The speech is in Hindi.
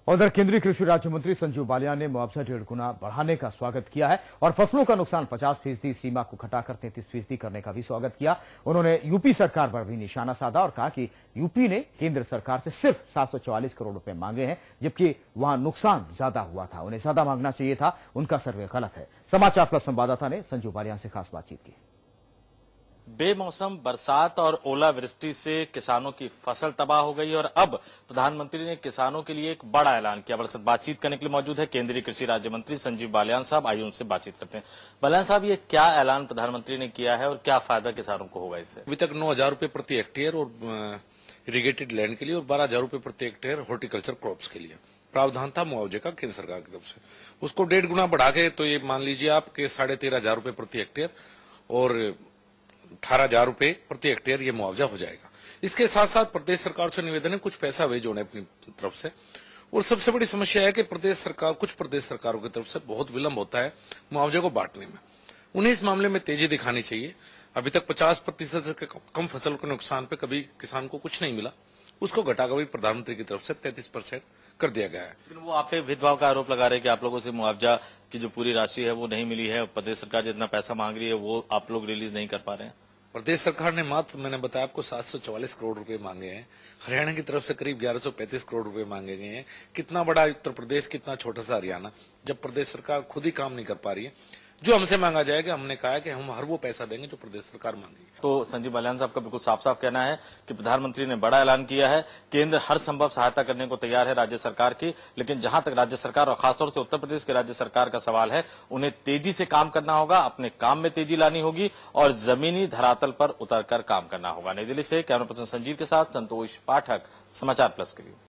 उधर केंद्रीय कृषि राज्य मंत्री संजीव बालियान ने मुआवजा 1.5 गुना बढ़ाने का स्वागत किया है और फसलों का नुकसान 50% सीमा को घटाकर 33% करने का भी स्वागत किया। उन्होंने यूपी सरकार पर भी निशाना साधा और कहा कि यूपी ने केंद्र सरकार से सिर्फ 744 करोड़ रुपए मांगे हैं, जबकि वहां नुकसान ज्यादा हुआ था। उन्हें ज्यादा मांगना चाहिए था, उनका सर्वे गलत है। समाचार प्लस संवाददाता ने संजीव बालियान से खास बातचीत की। बेमौसम बरसात और ओलावृष्टि से किसानों की फसल तबाह हो गई और अब प्रधानमंत्री ने किसानों के लिए एक बड़ा ऐलान किया। हमारे साथ बातचीत करने के लिए मौजूद है केंद्रीय कृषि राज्य मंत्री संजीव बालियान साहब। आइए उनसे बातचीत करते हैं। बालियान साहब, ये क्या ऐलान प्रधानमंत्री ने किया है और क्या फायदा किसानों को होगा इससे? अभी तक 9,000 रुपए प्रति हेक्टेयर और इरिगेटेड लैंड के लिए और 12,000 रुपए प्रति हेक्टेयर हॉर्टिकल्चर क्रॉप्स के लिए प्रावधान था मुआवजे का केंद्र सरकार की तरफ से। उसको 1.5 गुना बढ़ा के तो ये मान लीजिए आपके 13,500 रुपए प्रति हेक्टेयर और 18,000 रुपए प्रति हेक्टेयर ये मुआवजा हो जाएगा। इसके साथ साथ प्रदेश सरकार से निवेदन है कुछ पैसा वे जोड़े अपनी तरफ से। और सबसे बड़ी समस्या है कि कुछ प्रदेश सरकारों की तरफ से बहुत विलंब होता है मुआवजे को बांटने में। उन्हें इस मामले में तेजी दिखानी चाहिए। अभी तक 50% से कम फसल के नुकसान पे कभी किसान को कुछ नहीं मिला, उसको घटाकर भी प्रधानमंत्री की तरफ से 33% कर दिया गया है। लेकिन वो आप पे भेदभाव का आरोप लगा रहे हैं कि आप लोगों से मुआवजा की जो पूरी राशि है वो नहीं मिली है। प्रदेश सरकार जितना पैसा मांग रही है वो आप लोग रिलीज नहीं कर पा रहे हैं। प्रदेश सरकार ने मात्र मैंने बताया आपको 744 करोड़ रुपए मांगे हैं। हरियाणा की तरफ से करीब 1135 करोड़ रुपए मांगे गए हैं। कितना बड़ा उत्तर प्रदेश, कितना छोटा सा हरियाणा, जब प्रदेश सरकार खुद ही काम नहीं कर पा रही है। जो हमसे मांगा जाएगा, हमने कहा है कि हम हर वो पैसा देंगे जो प्रदेश सरकार मांगेगी। तो संजीव बालियान साहब का बिल्कुल साफ साफ कहना है कि प्रधानमंत्री ने बड़ा ऐलान किया है। केंद्र हर संभव सहायता करने को तैयार है राज्य सरकार की, लेकिन जहां तक राज्य सरकार और खासतौर से उत्तर प्रदेश के राज्य सरकार का सवाल है, उन्हें तेजी से काम करना होगा, अपने काम में तेजी लानी होगी और जमीनी धरातल पर उतरकर काम करना होगा। नई दिल्ली से कैमरा पर्सन संजीव के साथ संतोष पाठक, समाचार प्लस के लिए।